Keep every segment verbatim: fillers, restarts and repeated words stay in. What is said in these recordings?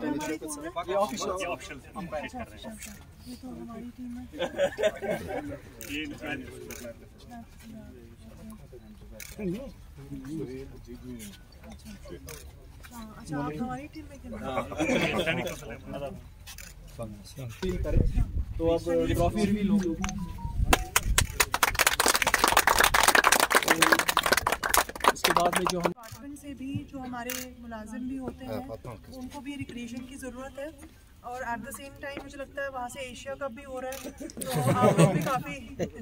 ये ऑफिशियल ये official update कर रहे हैं। ये तो हमारी टीम है। ये अच्छा, आप हमारी टीम में खेल रहे हैं। तो अब ट्रॉफी रिवील होगी। इसके बाद में जो हम डिपार्टमेंट से भी जो हमारे मुलाजिम भी होते हैं उनको भी रिक्रिएशन की ज़रूरत है, और एट द सेम टाइम मुझे लगता है वहाँ से एशिया कप भी हो रहा है, तो आप लोग भी काफ़ी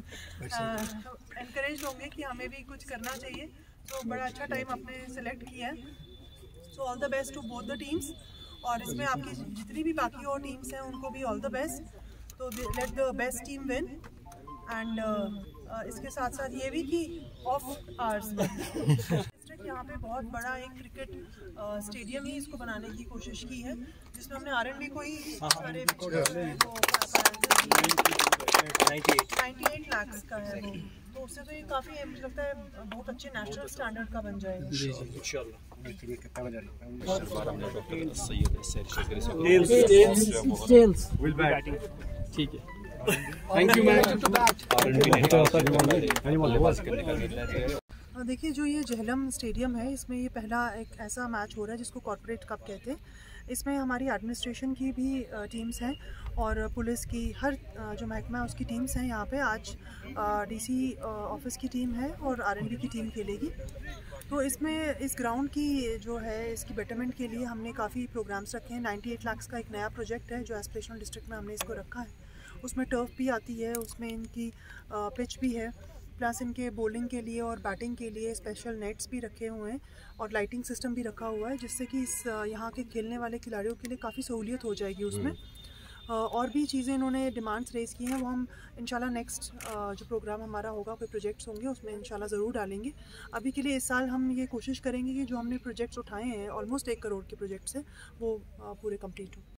इनकरेज होंगे कि हमें भी कुछ करना चाहिए। तो बड़ा अच्छा टाइम आपने सेलेक्ट किया है, so all the best to both the teams. और इसमें आपकी जितनी भी बाकी और टीम्स हैं उनको भी ऑल द बेस्ट। तो let the best team win. And इसके साथ साथ ये भी कि ऑफ आवर्स डिस्ट्रिक्ट यहाँ पे बहुत बड़ा एक क्रिकेट स्टेडियम ही इसको बनाने की कोशिश की है, जिसमें हमने आर एंड बी को ही सारे नाइन्टी एट लाख का है वो, तो उससे तो ये काफ़ी मुझे लगता है बहुत अच्छे नेशनल स्टैंडर्ड का बन जाएगा। जी जी इंशाल्लाह। ठीक है, थैंक यू मैम। देखिए, जो ये जहलम स्टेडियम है, इसमें ये पहला एक ऐसा मैच हो रहा है जिसको कॉर्पोरेट कप कहते हैं। इसमें हमारी एडमिनिस्ट्रेशन की भी टीम्स हैं और पुलिस की हर जो महकमा है उसकी टीम्स हैं यहाँ पे। आज डीसी ऑफिस की टीम है और आरएनबी की टीम खेलेगी। तो इसमें इस ग्राउंड की जो है इसकी बेटरमेंट के लिए हमने काफ़ी प्रोग्राम्स रखे हैं। अट्ठानवे लाख का एक नया प्रोजेक्ट है जो एस्पिरेशनल डिस्ट्रिक्ट में हमने इसको रखा है। उसमें टर्फ भी आती है, उसमें इनकी पिच भी है, प्लस इनके बॉलिंग के लिए और बैटिंग के लिए स्पेशल नेट्स भी रखे हुए हैं और लाइटिंग सिस्टम भी रखा हुआ है, जिससे कि इस यहाँ के खेलने वाले खिलाड़ियों के लिए काफ़ी सहूलियत हो जाएगी उसमें। और भी चीज़ें इन्होंने डिमांड्स रेज़ की हैं, वो हम इंशाल्लाह नेक्स्ट जो प्रोग्राम हमारा होगा, कोई प्रोजेक्ट्स होंगे उसमें इंशाल्लाह ज़रूर डालेंगे। अभी के लिए इस साल हम ये कोशिश करेंगे कि जो हमने प्रोजेक्ट्स उठाए हैं, ऑलमोस्ट एक करोड़ के प्रोजेक्ट्स हैं, वो पूरे कंप्लीट हो।